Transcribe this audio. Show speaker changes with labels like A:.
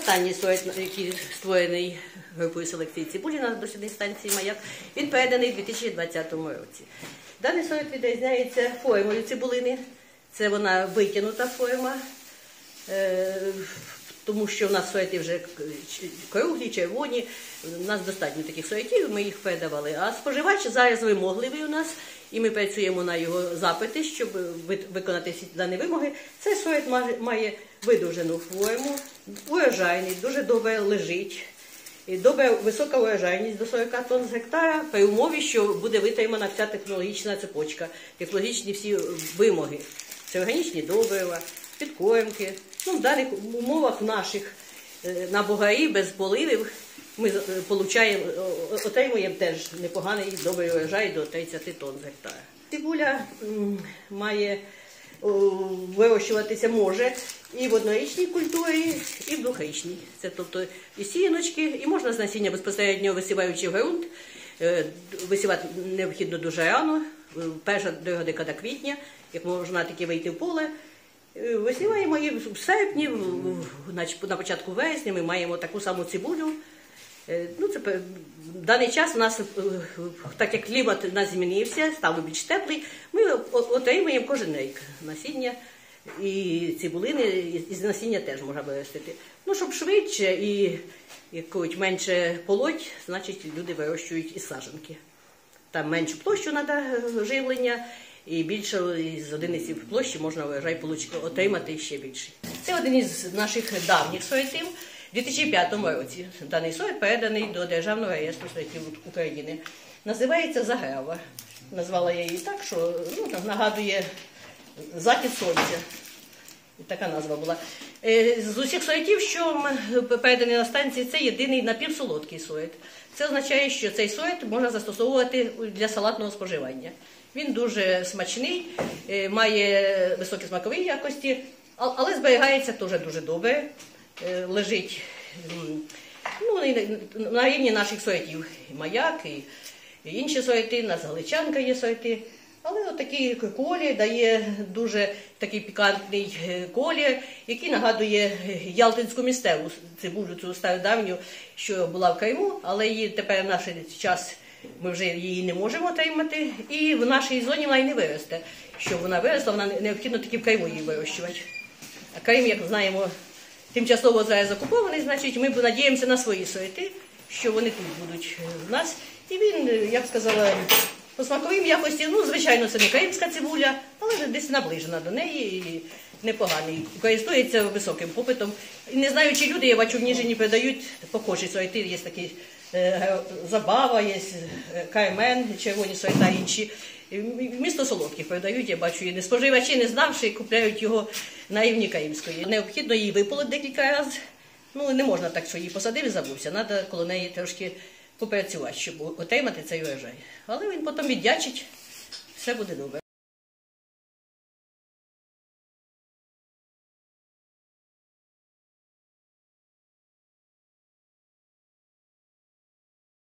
A: останній соєт, який створений групою селекції цибулі на досвідній станції «Маяк», він переданий у 2020 році. Даний соєт відрізняється формою цибулини. Це вона витягнута форма, тому що в нас соєти вже круглі, червоні, у нас достатньо таких соєтів, ми їх передавали. А споживач зараз вимогливий у нас, і ми працюємо на його запити, щоб виконати всі дані вимоги. Цей соєт має видовжену форму, урожайний, дуже добре лежить, і висока урожайність до 40 тонн з гектара, при умові, що буде витримана вся технологічна цепочка, технологічні всі вимоги. Це органічні добрива, підкормки. В даних умовах наших на бугарі, без поливів, ми отримуємо теж непоганий добрий урожай до 30 тонн з гектара. Цибуля вирощуватися може і в однорічній культурі, і в двохрічній. Це тобто і сіяночки, і можна з насіння безпосередньо висіваючи в ґрунт. Висівати необхідно дуже рано, перша друга декада квітня, як можна таки вийти в поле. Висіваємо її в серпні, на початку вересня ми маємо таку саму цибулю. В даний час у нас, так як клімат у нас змінився, став більш теплий, ми отримуємо кожен рік насіння і цибулини, і насіння теж можна виростити. Щоб швидше і менше полоть, значить люди вирощують із саджанки. Там меншу площу треба живлення, і більше з одиниці площі можна урожай отримати ще більший. Це один із наших давніх соєтів. У 2005 році даний соєт переданий до Державного реєстру соєтів України. Називається Заграва. Назвала я її так, що нагадує захід сонця. Така назва була. З усіх соєтів, що передані на станції, це єдиний напівсолодкий соєт. Це означає, що цей соєт можна застосовувати для салатного споживання. Він дуже смачний, має високі смакові якості, але зберігається теж дуже добре. Лежить на рівні наших соєтів. І «Маяк», і інші соєти, у нас галичанка є соєти. Але отакий колір дає дуже такий пікантний колір, який нагадує ялтинську місцеву цибулю, цю стародавню, що була в Криму, але її тепер в наш час ми вже її не можемо отримати, і в нашій зоні вона й не виросте. Щоб вона виросла, вона необхідно тільки в Криму її вирощувати. А Крим, як знаємо, тимчасово зараз окупований, значить ми надіємося на свої соєти, що вони тут будуть в нас. І він, я б сказала, по смаковим якості, звичайно, це не кримська цибуля, але десь наближена до неї і непоганий. Користується високим попитом. І не знаю, чи люди, я бачу, в Ніжині передають похожі соєти, є такі Забава, є Кармен, червоні соєта інші. Місто Солодких передають, я бачу, і споживачі, не знавши, купляють його на рівні кримської. Необхідно її виполоти декілька разів. Не можна так, що її посадив і забувся. Треба коло неї трошки попрацювати, щоб отримати цей урожай. Але він потім віддячить, все буде добре.